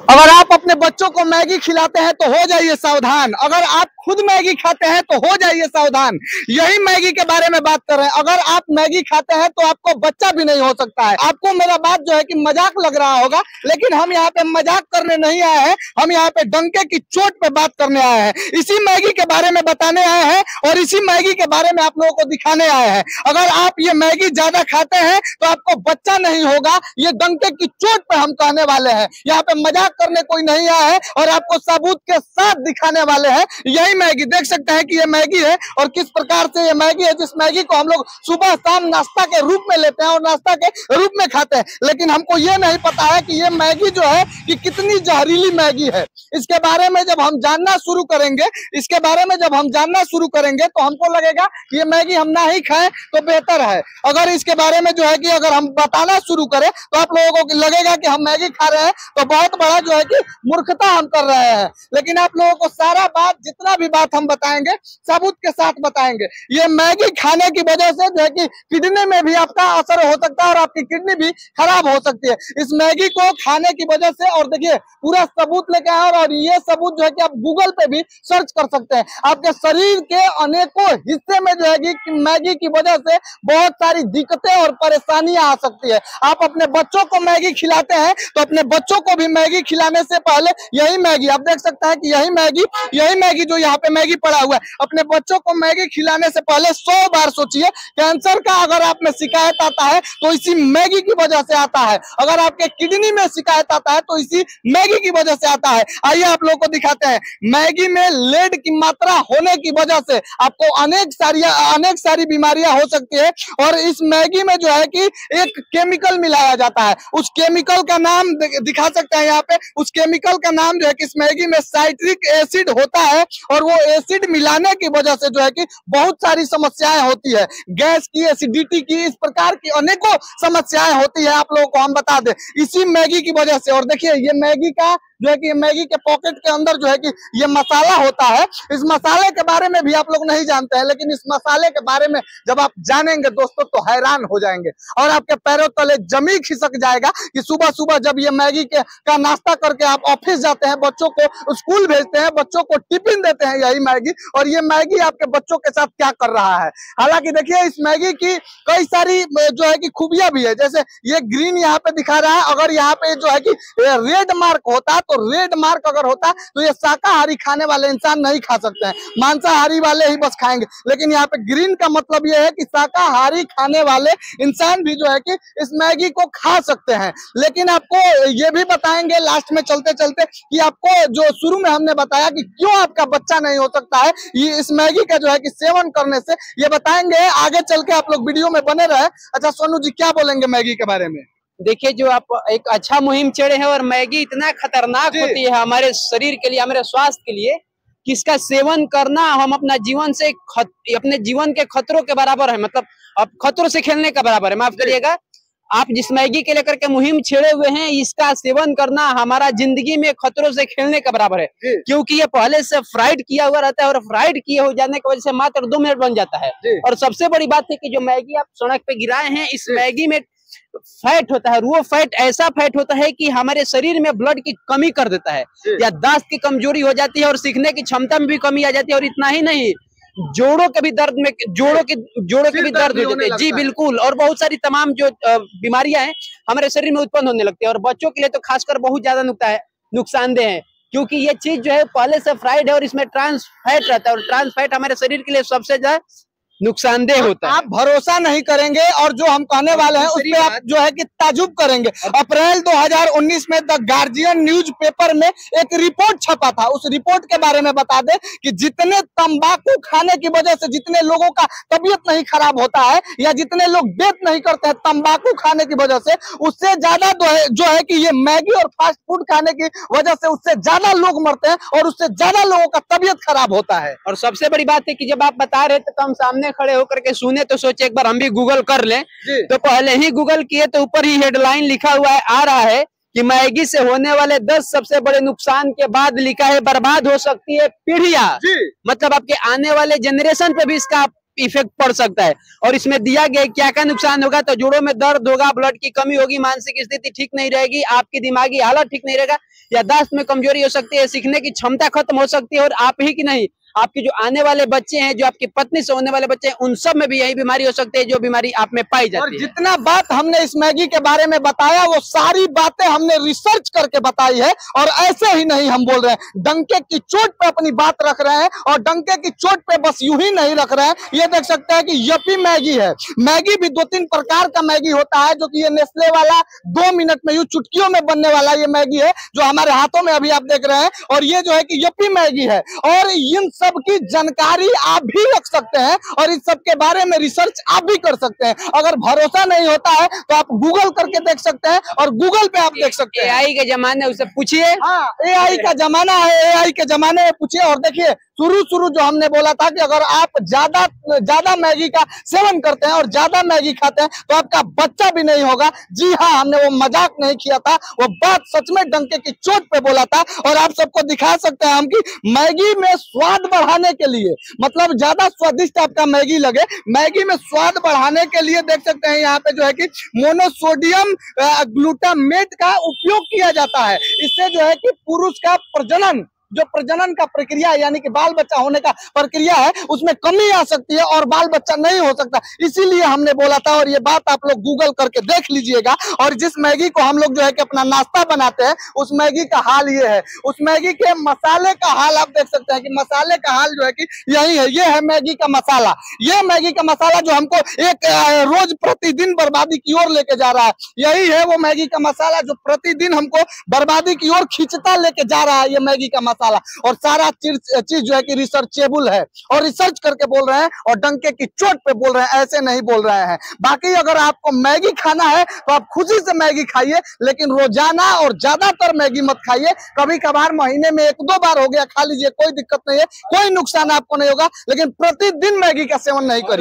अगर आप अपने बच्चों को मैगी खिलाते हैं तो हो जाइए सावधान, अगर आप खुद मैगी खाते हैं तो हो जाइए सावधान। यही मैगी के बारे में बात कर रहे हैं। अगर आप मैगी खाते हैं तो आपको बच्चा भी नहीं हो सकता है। आपको मेरा बात जो है कि मजाक लग रहा होगा, लेकिन हम यहाँ पे मजाक करने नहीं आए हैं, हम यहाँ पे डंके की चोट पे बात करने आए हैं। इसी मैगी के बारे में बताने आए हैं और इसी मैगी के बारे में आप लोगों को दिखाने आए हैं। अगर आप ये मैगी ज्यादा खाते हैं तो आपको बच्चा नहीं होगा, ये डंके की चोट पे हम कहने वाले हैं। यहाँ पे मजाक करने कोई नहीं आया है और आपको सबूत के साथ दिखाने वाले हैं। यही मैगी देख सकते हैं कि ये मैगी है और किस प्रकार से ये मैगी है, जिस मैगी को हम लोग सुबह शाम नाश्ता के रूप में लेते हैं और नाश्ता के रूप में खाते हैं। लेकिन हमको ये नहीं पता है कि ये मैगी जो है कि कितनी जहरीली मैगी है। इसके बारे में जब हम जानना शुरू करेंगे, इसके बारे में जब हम जानना शुरू करेंगे तो हमको लगेगा कि ये मैगी हम ना ही खाएं तो बेहतर है। अगर इसके बारे में जो है कि अगर हम बताना शुरू करें तो आप लोगों को लगेगा कि हम मैगी खा रहे हैं तो बहुत बड़ा जो है कि मूर्खता हम कर रहे हैं। लेकिन आप लोगों को सारा बात, जितना भी बात हम बताएंगे सबूत के साथ बताएंगे। ये मैगी खाने की वजह से जो है कि किडनी में भी आपका असर हो सकता है और आपकी किडनी भी खराब हो सकती है इस मैगी को खाने की वजह से। और देखिए पूरा सबूत लेके आए और ये सबूत जो है कि आप गूगल पे भी सर्च कर सकते हैं। आपके शरीर के अनेकों हिस्से में जो है कि मैगी की वजह से बहुत सारी दिक्कतें और परेशानियां आ सकती है। आप अपने बच्चों को मैगी खिलाते हैं तो अपने बच्चों को भी मैगी खिलाने से पहले यही मैगी, आप देख सकते हैं कि यही मैगी जो यहाँ पे मैगी पड़ा हुआ है, अपने बच्चों को मैगी खिलाने से पहले 100 बार सोचिए। कैंसर का अगर आप में शिकायत आता है तो इसी मैगी की वजह से आता है। अगर आपके किडनी में शिकायत आता है तो इसी मैगी की वजह से आता है। आइए आप लोगों को दिखाते हैं। मैगी में लेड की मात्रा होने की वजह से आपको अनेक सारी बीमारियां हो सकती है। और इस मैगी में जो है कि एक केमिकल मिलाया जाता है, उस केमिकल का नाम दिखा सकते हैं यहाँ पे। उस केमिकल का नाम जो है कि इस मैगी में साइट्रिक एसिड होता है और वो एसिड मिलाने की वजह से जो है कि बहुत सारी समस्याएं होती है, गैस की, एसिडिटी की, इस प्रकार की अनेकों समस्याएं होती है। आप लोगों को हम बता दें इसी मैगी की वजह से। और देखिए ये मैगी का जो है कि मैगी के पॉकेट के अंदर जो है कि ये मसाला होता है। इस मसाले के बारे में भी आप लोग नहीं जानते हैं, लेकिन इस मसाले के बारे में जब आप जानेंगे दोस्तों तो हैरान हो जाएंगे और आपके पैरों तले जमी खिसक जाएगा कि सुबह सुबह जब ये मैगी का नाश्ता करके आप ऑफिस जाते हैं, बच्चों को स्कूल भेजते हैं, बच्चों को टिफिन देते हैं यही मैगी, और ये मैगी आपके बच्चों के साथ क्या कर रहा है। हालांकि देखिए इस मैगी की कई सारी जो है कि खूबियां भी है। जैसे ये ग्रीन यहाँ पे दिखा रहा है, अगर यहाँ पे जो है कि रेड मार्क होता तो रेड मार्क अगर होता तो ये शाकाहारी खाने वाले इंसान नहीं खा सकते हैं, मांसाहारी वाले ही बस खाएंगे। लेकिन यहाँ पे ग्रीन का मतलब ये है कि शाकाहारी खाने वाले इंसान भी जो है कि इस मैगी को खा सकते हैं। लेकिन आपको ये भी बताएंगे लास्ट में चलते चलते कि आपको जो शुरू में हमने बताया कि क्यों आपका बच्चा नहीं हो सकता है ये इस मैगी का जो है कि सेवन करने से, ये बताएंगे आगे चल के। आप लोग वीडियो में बने रहे। अच्छा सोनू जी क्या बोलेंगे मैगी के बारे में? देखिए जो आप एक अच्छा मुहिम छेड़े हैं और मैगी इतना खतरनाक होती है हमारे शरीर के लिए, हमारे स्वास्थ्य के लिए, कि इसका सेवन करना हम अपना जीवन से अपने जीवन के खतरों के बराबर है। मतलब अब खतरों से खेलने का बराबर है, माफ करिएगा। आप जिस मैगी के लेकर के मुहिम छेड़े हुए हैं, इसका सेवन करना हमारा जिंदगी में खतरों से खेलने का बराबर है, क्योंकि ये पहले से फ्राइड किया हुआ रहता है और फ्राइड किए हो जाने की वजह से मात्र 2 मिनट बन जाता है। और सबसे बड़ी बात है कि जो मैगी आप सड़क पे गिराए हैं, इस मैगी में फैट होता है। वो फैट ऐसा फैट होता है कि हमारे शरीर में ब्लड की कमी कर देता है, याददाश्त की कमजोरी हो जाती है और सीखने की क्षमता में भी कमी आ जाती है। और इतना ही नहीं, जोड़ों के भी दर्द में जोड़ों के भी दर्द हो जाते हैं। जी बिल्कुल। और बहुत सारी तमाम जो बीमारियां हैं हमारे शरीर में उत्पन्न होने लगती है। और बच्चों के लिए तो खासकर बहुत ज्यादा नुकसानदेह है, क्योंकि ये चीज जो है पहले से फ्राइड है और इसमें ट्रांस फैट रहता है। और ट्रांस फैट हमारे शरीर के लिए सबसे ज्यादा नुकसानदेह होता है। आप भरोसा नहीं करेंगे और जो हम कहने वाले हैं उस पे आप जो है कि ताजुब करेंगे। अप्रैल 2019 में द गार्जियन न्यूज पेपर में एक रिपोर्ट छपा था। उस रिपोर्ट के बारे में बता दें कि जितने तंबाकू खाने की वजह से जितने लोगों का तबीयत नहीं खराब होता है या जितने लोग डेथ नहीं करते हैं तंबाकू खाने की वजह से, उससे ज्यादा जो है कि ये मैगी और फास्ट फूड खाने की वजह से उससे ज्यादा लोग मरते हैं और उससे ज्यादा लोगों का तबीयत खराब होता है। और सबसे बड़ी बात है कि जब आप बता रहे थे तो हम सामने खड़े होकर के सुने तो सोचे एक बार हम भी गूगल कर लें। तो पहले ही गूगल किए तो ऊपर ही हेडलाइन लिखा हुआ है, आ रहा है कि मैगी से होने वाले 10 सबसे बड़े नुकसान के बाद लिखा है बर्बाद हो सकती है पीढ़ियां। मतलब आपके आने वाले जनरेशन पे भी इसका इफेक्ट पड़ सकता है। और इसमें दिया गया क्या क्या नुकसान होगा, तो जोड़ों में दर्द होगा, ब्लड की कमी होगी, मानसिक स्थिति ठीक नहीं रहेगी, आपकी दिमागी हालत ठीक नहीं रहेगा, याददाश्त में कमजोरी हो सकती है, सीखने की क्षमता खत्म हो सकती है, और आप ही की नहीं, आपके जो आने वाले बच्चे हैं, जो आपकी पत्नी से होने वाले बच्चे हैं, उन सब में भी यही बीमारी हो सकती है जो बीमारी आप में पाई जाती है। और जितना बात हमने इस मैगी के बारे में बताया वो सारी बातें हमने रिसर्च करके बताई है, और ऐसे ही नहीं हम बोल रहे हैं, डंके की चोट पे अपनी बात रख रहे हैं, और डंके की चोट पे बस यूं ही नहीं रख रहे हैं। ये देख सकते हैं कि यप्पी मैगी है। मैगी भी 2-3 प्रकार का मैगी होता है, जो कि ये नेस्ले वाला 2 मिनट में यूं चुटकियों में बनने वाला ये मैगी है जो हमारे हाथों में अभी आप देख रहे हैं, और ये जो है कि यप्पी मैगी है। और इन सब की जानकारी आप भी रख सकते हैं, और इस सब के बारे में रिसर्च आप भी कर सकते हैं। अगर भरोसा नहीं होता है तो आप गूगल करके देख सकते हैं, और गूगल पे आप देख सकते हैं। एआई के जमाने उससे पूछिए। हाँ, एआई का जमाना है, एआई के जमाने में पूछिए। और देखिए, शुरू जो हमने बोला था कि अगर आप ज्यादा मैगी का सेवन करते हैं और ज्यादा मैगी खाते हैं तो आपका बच्चा भी नहीं होगा। जी हाँ, हमने वो मजाक नहीं किया था, वो बात सच में डंके की चोट पे बोला था। और आप सबको दिखा सकते हैं हम कि मैगी में स्वाद बढ़ाने के लिए, मतलब ज्यादा स्वादिष्ट आपका मैगी लगे, मैगी में स्वाद बढ़ाने के लिए देख सकते हैं यहाँ पे जो है कि मोनोसोडियम ग्लूटामेट का उपयोग किया जाता है। इससे जो है कि पुरुष का प्रजनन का प्रक्रिया यानी कि बाल बच्चा होने का प्रक्रिया है, उसमें कमी आ सकती है और बाल बच्चा नहीं हो सकता। इसीलिए हमने बोला था, और ये बात आप लोग गूगल करके देख लीजिएगा। और जिस मैगी को हम लोग जो है कि अपना नाश्ता बनाते हैं, उस मैगी का हाल ये है। उस मैगी के मसाले का हाल आप देख सकते हैं कि मसाले का हाल जो है कि यही है। ये है मैगी का मसाला। ये मैगी का मसाला जो हमको एक रोज प्रतिदिन बर्बादी की ओर लेके जा रहा है, यही है वो मैगी का मसाला जो प्रतिदिन हमको बर्बादी की ओर खींचता लेके जा रहा है, ये मैगी का मसाला। और सारा चीज जो है कि रिसर्चेबल है, और रिसर्च करके बोल रहे हैं, और डंके की चोट पे बोल रहे हैं, ऐसे नहीं बोल रहे हैं। बाकी अगर आपको मैगी खाना है तो आप खुशी से मैगी खाइए, लेकिन रोजाना और ज्यादातर मैगी मत खाइए। कभी कभार महीने में 1-2 बार हो गया खा लीजिए, कोई दिक्कत नहीं है, कोई नुकसान आपको नहीं होगा, लेकिन प्रतिदिन मैगी का सेवन नहीं करिए।